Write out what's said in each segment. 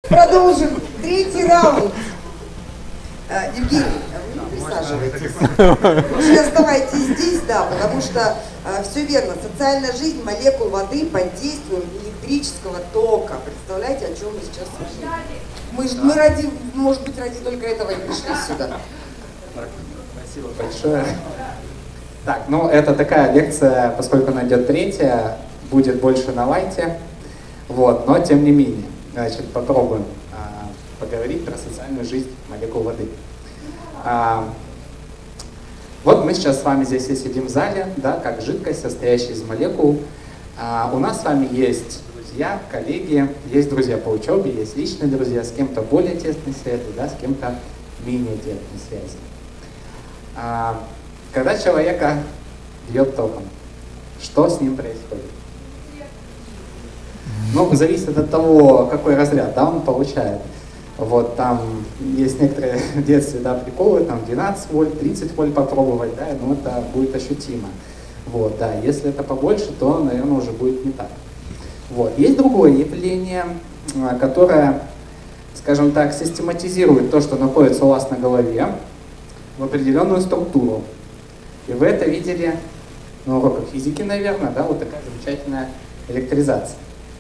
Продолжим. Третий раунд. Евгений, вы присаживайтесь. Лучше оставайтесь здесь, да, потому что все верно. Социальная жизнь молекул воды под действием электрического тока. Представляете, о чем мы сейчас слышим? Мы ради, может быть, ради только этого и пришли сюда. Спасибо большое. Так, ну это такая лекция, поскольку она идет третья, будет больше на лайте. Вот, но тем не менее, значит, попробуем поговорить про социальную жизнь молекул воды. Вот мы сейчас с вами здесь и сидим в зале, да, как жидкость, состоящая из молекул. У нас с вами есть друзья, коллеги, есть друзья по учебе, есть личные друзья, с кем-то более тесные связи, да, с кем-то менее тесные связи. Когда человека бьет током, что с ним происходит? Ну, зависит от того, какой разряд, да, он получает. Вот там есть некоторые в детстве, да, приколы, там 12 вольт, 30 вольт попробовать, да, ну это будет ощутимо. Вот, да, если это побольше, то, наверное, уже будет не так. Вот. Есть другое явление, которое, скажем так, систематизирует то, что находится у вас на голове, в определенную структуру. И вы это видели на уроках физики, наверное, да, вот такая замечательная электризация.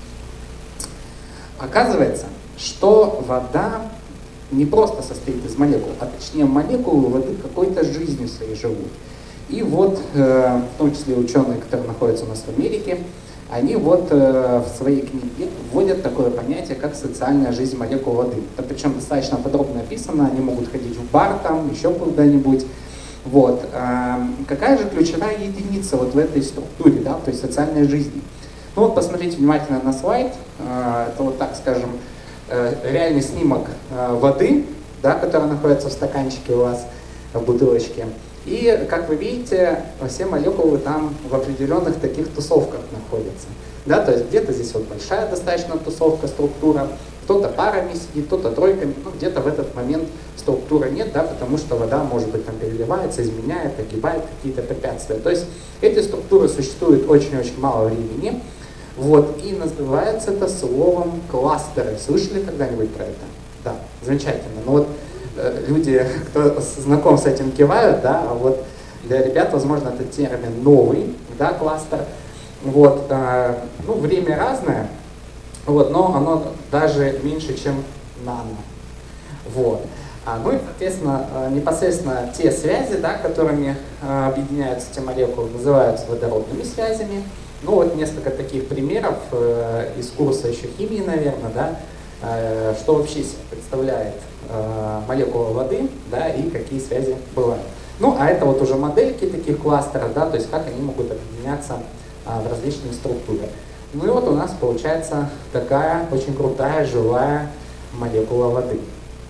Оказывается, что вода не просто состоит из молекул, а точнее молекулы воды какой-то жизнью своей живут. И вот, в том числе ученые, которые находятся у нас в Америке, они вот в своей книге вводят такое понятие, как социальная жизнь молекул воды. Это причем достаточно подробно описано, они могут ходить в бар там, еще куда-нибудь. Вот. Какая же ключевая единица вот в этой структуре, да, то есть социальной жизни? Ну вот посмотрите внимательно на слайд, это вот так скажем, реальный снимок воды, да, которая находится в стаканчике у вас, в бутылочке. И, как вы видите, все молекулы там в определенных таких тусовках находятся. Да, то есть где-то здесь вот большая достаточно тусовка, структура, кто-то парами сидит, кто-то тройками, ну где-то в этот момент структуры нет, да, потому что вода, может быть, там переливается, изменяет, огибает какие-то препятствия. То есть эти структуры существуют очень-очень мало времени. Вот, и называется это словом кластеры. Слышали когда-нибудь про это? Да, замечательно. Ну вот люди, кто знаком с этим, кивают, да, а вот для ребят, возможно, этот термин новый, да, кластер. Вот, ну, время разное, вот, но оно даже меньше, чем нано. Вот. Ну и, соответственно, непосредственно те связи, да, которыми объединяются эти молекулы, называются водородными связями. Ну вот несколько таких примеров из курса еще химии, наверное, да, что вообще себе представляет молекула воды, да, и какие связи бывают. Ну, а это вот уже модельки таких кластеров, да, то есть как они могут объединяться в различные структуры. Ну и вот у нас получается такая очень крутая живая молекула воды.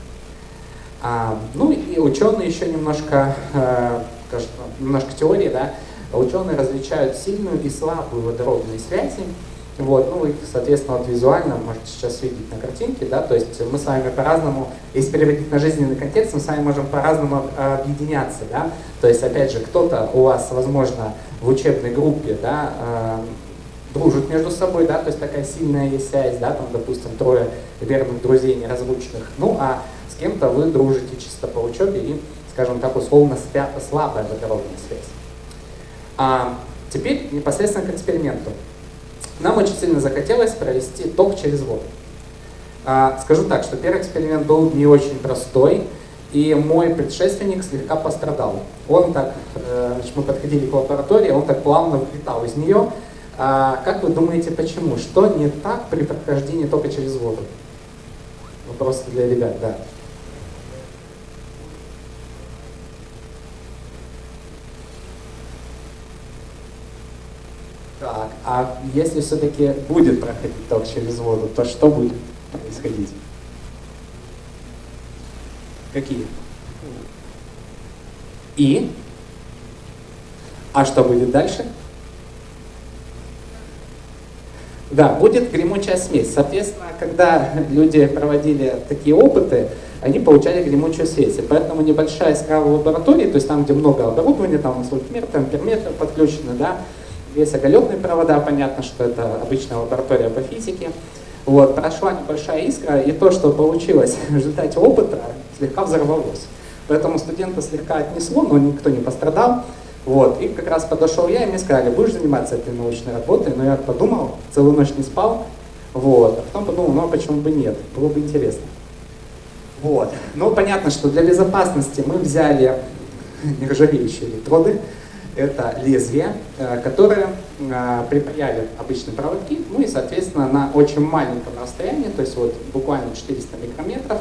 Ну и ученые еще немножко теории, да, ученые различают сильную и слабую водородные связи. Вот, ну, их, соответственно, вот визуально можете сейчас видеть на картинке, да, то есть мы с вами по-разному, если переводить на жизненный контекст, мы с вами можем по-разному объединяться, да, то есть, опять же, кто-то у вас, возможно, в учебной группе, да, дружит между собой, да, то есть такая сильная есть связь, да, там, допустим, трое верных друзей неразлучных, ну, а с кем-то вы дружите чисто по учебе и, скажем так, условно слабая водородная связь. Теперь непосредственно к эксперименту. Нам очень сильно захотелось провести ток через воду. Скажу так, что первый эксперимент был не очень простой, и мой предшественник слегка пострадал. Он так, мы подходили к лаборатории, он так плавно вылетал из нее. Как вы думаете, почему? Что не так при прохождении тока через воду? Вопрос для ребят, да. Так, а если все-таки будет проходить ток через воду, то что будет происходить? Какие? И? А что будет дальше? Да, будет гремучая смесь. Соответственно, когда люди проводили такие опыты, они получали гремучую смесь. И поэтому небольшая искра в лаборатории, то есть там, где много оборудования, там у нас вольтметр, амперметр подключены, да, есть оголенные провода, понятно, что это обычная лаборатория по физике. Вот, прошла небольшая искра, и то, что получилось в результате опыта, слегка взорвалось. Поэтому студента слегка отнесло, но никто не пострадал. Вот, и как раз подошел я, и мне сказали, будешь заниматься этой научной работой, но я подумал, целую ночь не спал, вот, а потом подумал, ну а почему бы нет, было бы интересно. Вот, ну понятно, что для безопасности мы взяли нержавеющие электроды, это лезвия, которые припаяли обычные проводки, ну и, соответственно, на очень маленьком расстоянии, то есть вот буквально 400 микрометров,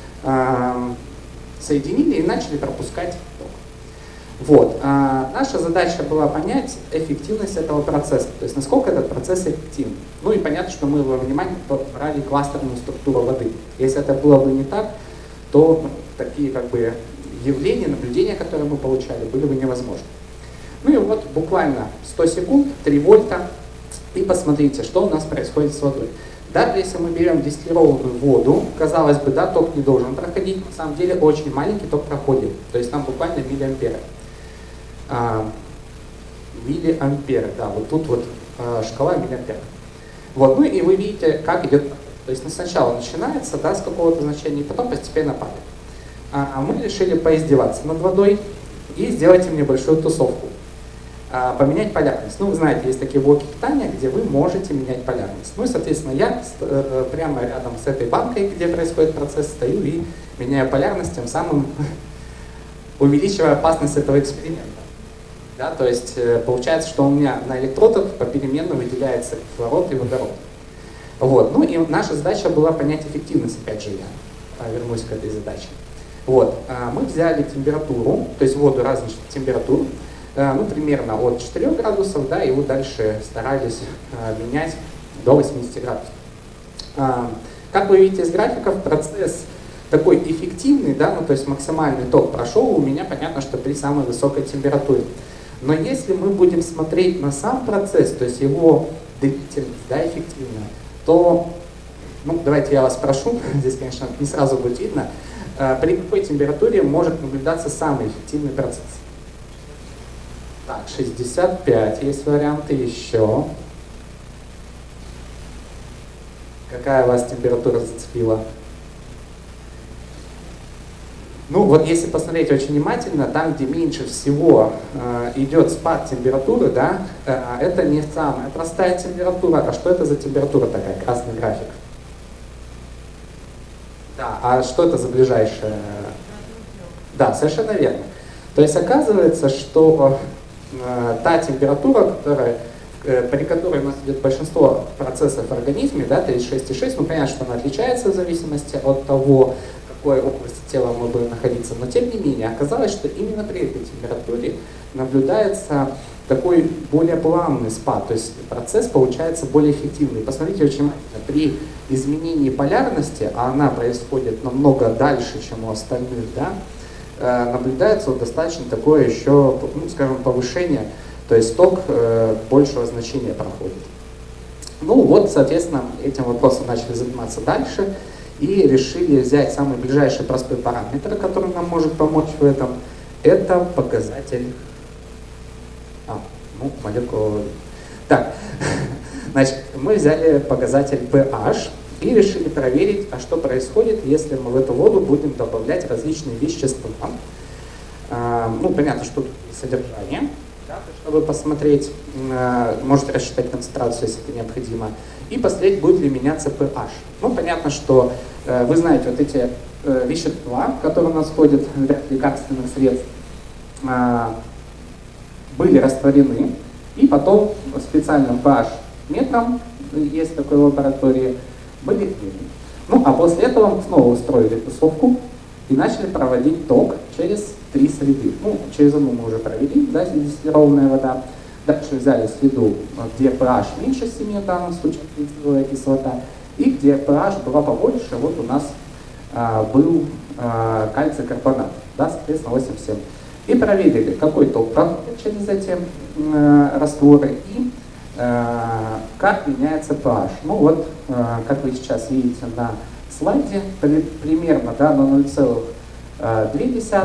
соединили и начали пропускать ток. Вот. Наша задача была понять эффективность этого процесса, то есть насколько этот процесс эффективен. Ну и понятно, что мы во внимание брали кластерную структуру воды. Если это было бы не так, то такие как бы явления, наблюдения, которые мы получали, были бы невозможны. Ну и вот буквально 100 секунд, 3 вольта, и посмотрите, что у нас происходит с водой. Даже если мы берем дистиллированную воду, казалось бы, да, ток не должен проходить, на самом деле очень маленький ток проходит, то есть там буквально миллиамперы. Миллиамперы, да, вот тут вот шкала миллиампер. Вот, ну и вы видите, как идет, то есть сначала начинается, да, с какого-то значения, и потом постепенно падает. Мы решили поиздеваться над водой и сделать им небольшую тусовку. Поменять полярность. Ну, вы знаете, есть такие блоки питания, где вы можете менять полярность. Ну и, соответственно, я прямо рядом с этой банкой, где происходит процесс, стою и меняю полярность, тем самым увеличивая опасность этого эксперимента. Да, то есть получается, что у меня на электродах попеременно выделяется кислород и водород. Вот. Ну и наша задача была понять эффективность, опять же, я вернусь к этой задаче. Вот. Мы взяли температуру, то есть воду разных температур, ну, примерно от 4 градусов, да, и вот дальше старались менять до 80 градусов. Как вы видите из графиков, процесс такой эффективный, да, ну, то есть максимальный ток прошел у меня, понятно, что при самой высокой температуре. Но если мы будем смотреть на сам процесс, то есть его длительность, да, эффективно, то, ну, давайте я вас спрошу, здесь, конечно, не сразу будет видно, при какой температуре может наблюдаться самый эффективный процесс? Так, 65, есть варианты еще. Какая вас температура зацепила? Ну вот если посмотреть очень внимательно, там, где меньше всего идет спад температуры, да, это не самая простая температура, а что это за температура такая, красный график? Да, а что это за ближайшая? Да, совершенно верно. То есть оказывается, что та температура, при которой у нас идет большинство процессов в организме, да, 36,6, ну понятно, что она отличается в зависимости от того, в какой области тела мы будем находиться, но тем не менее оказалось, что именно при этой температуре наблюдается такой более плавный спад, то есть процесс получается более эффективный. Посмотрите очень внимательно, при изменении полярности, а она происходит намного дальше, чем у остальных, да, наблюдается вот достаточно такое еще, ну, скажем, повышение, то есть ток большего значения проходит. Ну вот, соответственно, этим вопросом начали заниматься дальше и решили взять самый ближайший простой параметр, который нам может помочь в этом. Это показатель... молекулы. Так, значит, мы взяли показатель pH и решили проверить, а что происходит, если мы в эту воду будем добавлять различные вещества. Ну, понятно, что тут содержание, да, чтобы посмотреть, можете рассчитать концентрацию, если это необходимо, и посмотреть, будет ли меняться pH. Ну, понятно, что вы знаете, вот эти вещества, которые у нас входят в ряд лекарственных средств, были растворены, и потом специальным pH-метром, есть такой в лаборатории, были измерены. Ну, а после этого снова устроили тусовку и начали проводить ток через 3 среды. Ну, через одну мы уже провели, да, дистиллированная вода. Дальше взяли среду, где pH меньше 7, в данном случае глициловая кислота, и где pH была побольше, вот у нас был кальций карбонат, да, соответственно 8,7. И проверили, какой ток проходит через эти растворы и как меняется pH. Ну вот, как вы сейчас видите на слайде, примерно, да, на 0,2, на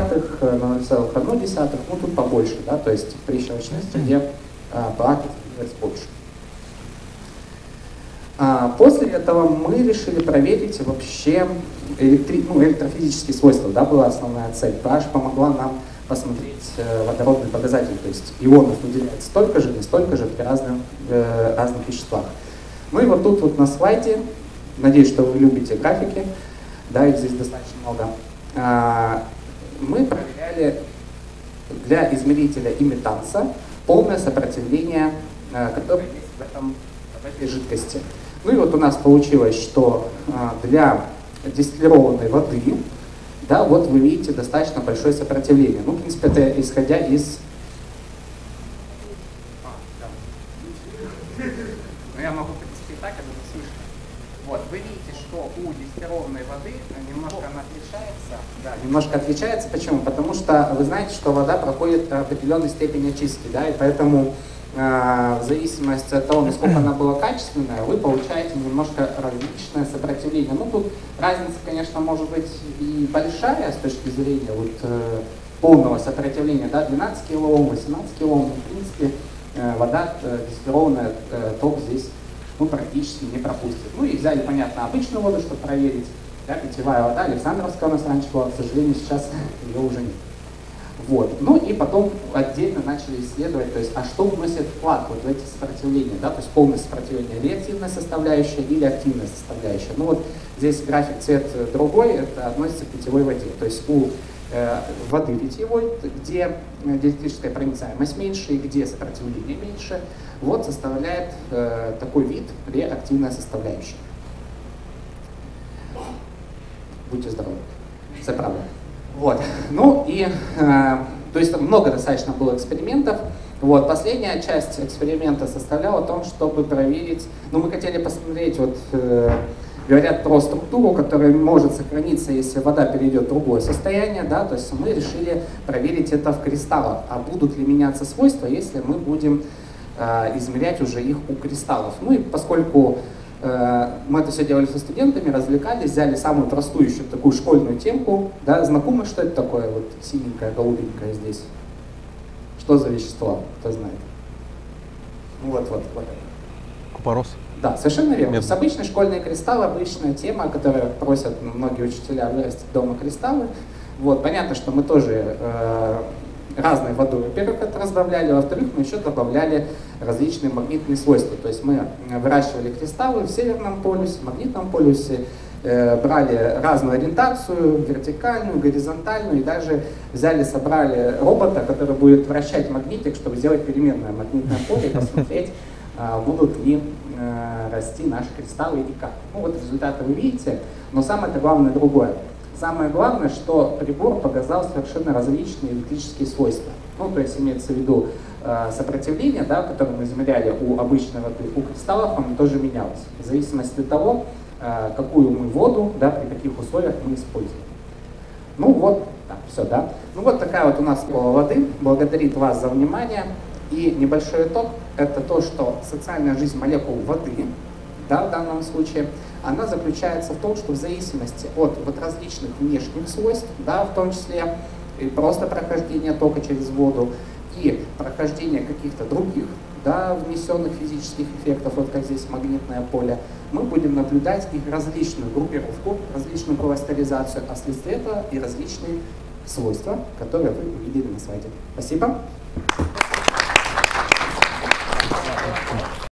0,1, ну тут побольше, да, то есть при щелочной среде pH становится больше. После этого мы решили проверить вообще электрофизические свойства, да, была основная цель. PH помогла нам посмотреть водородный показатель, то есть ионов выделяется столько же, не столько же при разных веществах. Ну и вот тут вот на слайде, надеюсь, что вы любите графики, да, их здесь достаточно много, мы проверяли для измерителя имитанса полное сопротивление, которое есть в этой жидкости. Ну и вот у нас получилось, что для дистиллированной воды, да, вот вы видите достаточно большое сопротивление. Ну, в принципе, это исходя из... Ну, я могу, в принципе, и так, это слышно. Вот, вы видите, что у дистиллированной воды немножко она отличается. Да, немножко отличается. Почему? Потому что вы знаете, что вода проходит определенной степени очистки, да, и поэтому в зависимости от того, насколько она была качественная, вы получаете немножко различное сопротивление. Ну, тут разница, конечно, может быть и большая с точки зрения вот, полного сопротивления, да, 12 кОм, 18 кОм, в принципе, вода дистиллированная, ток здесь практически не пропустит. Ну и взяли, понятно, обычную воду, чтобы проверить, да, питьевая вода, Александровская у нас раньше была, к сожалению, сейчас ее уже нет. Вот. Ну и потом отдельно начали исследовать, то есть, а что вносит вклад вот в эти сопротивления, да, то есть полное сопротивление, реактивная составляющая или активная составляющая. Ну вот здесь график цвет другой, это относится к питьевой воде, то есть у воды питьевой, где диэлектрическая проницаемость меньше и где сопротивление меньше, вот составляет такой вид реактивная составляющая. Будьте здоровы, все правда. Вот. Ну и, то есть там много достаточно было экспериментов. Вот. Последняя часть эксперимента составляла в том, чтобы проверить, ну мы хотели посмотреть, вот говорят про структуру, которая может сохраниться, если вода перейдет в другое состояние, да, то есть мы решили проверить это в кристаллах, а будут ли меняться свойства, если мы будем измерять уже их у кристаллов. Ну и поскольку мы это все делали со студентами, развлекались, взяли самую простую еще такую школьную темку. Да, знакомо, что это такое, вот синенькое, голубенькое здесь? Что за вещество, кто знает? Вот. Купорос. Да, совершенно верно. Нет. То есть обычные школьные кристаллы, обычная тема, которую просят многие учителя вырастить дома кристаллы. Вот, понятно, что мы тоже разной водой, во-первых, это разбавляли, во-вторых, мы еще добавляли различные магнитные свойства. То есть мы выращивали кристаллы в Северном полюсе, в Магнитном полюсе, брали разную ориентацию, вертикальную, горизонтальную, и даже взяли, собрали робота, который будет вращать магнитик, чтобы сделать переменное магнитное поле и посмотреть, будут ли расти наши кристаллы и как. Ну вот результаты вы видите, но самое-то главное другое. Самое главное, что прибор показал совершенно различные электрические свойства. Ну, то есть имеется в виду сопротивление, да, которое мы измеряли у обычной воды, у кристаллов, оно тоже менялось. В зависимости от того, какую мы воду, да, при каких условиях мы используем. Ну вот, так, все, да. Ну вот такая вот у нас школа воды. Благодарит вас за внимание. И небольшой итог – это то, что социальная жизнь молекул воды, да, в данном случае, она заключается в том, что в зависимости от вот различных внешних свойств, да, в том числе и просто прохождение тока через воду, и прохождение каких-то других, да, внесенных физических эффектов, вот как здесь магнитное поле, мы будем наблюдать их различную группировку, различную кластеризацию, а вследствие этого и различные свойства, которые вы увидели на слайде. Спасибо.